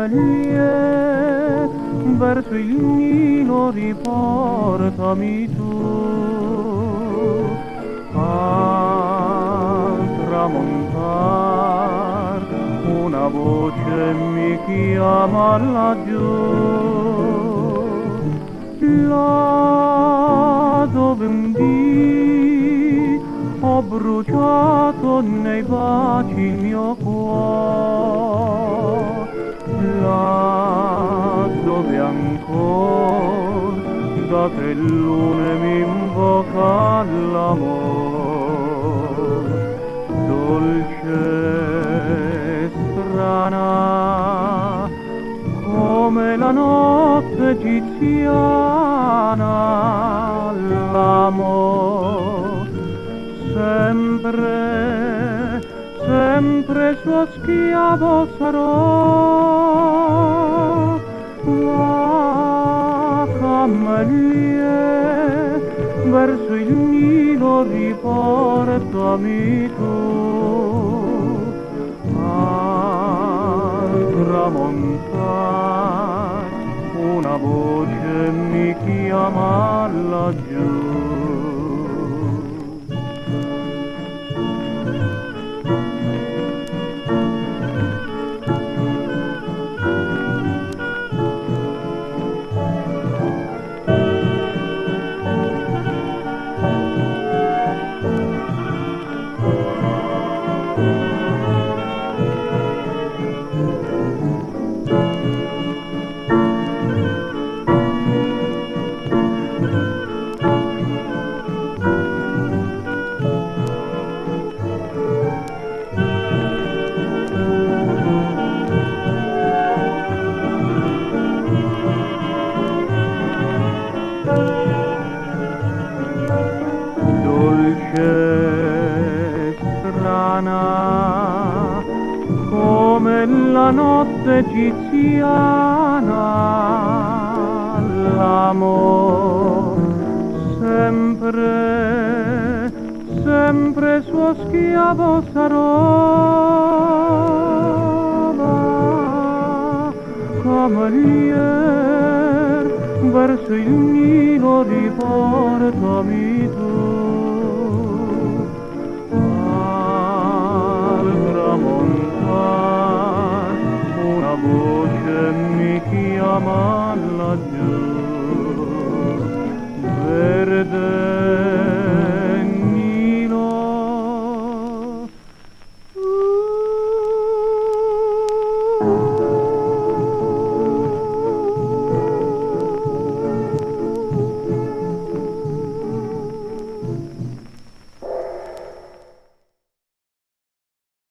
Camelie, verso il Nilo riportami tu. Al tramontar una voce mi chiama laggiù, là dove un dì ho bruciato nei baci il mio cuore, là dove ancora da tre lune mi invoca l'amore, dolce strana come la notte egiziana, l'amore sempre, sempre suo schiavo sarò. La Camelie, verso il Nilo riportami tu. Al tramontar una voce mi chiama laggiù. Dolce strana come la notte egiziana, l'amor sempre, sempre suo schiavo sarò. Ma Camelier, verso il Nilo riportami tu. Al tramontar una voce mi chiama laggiù, verde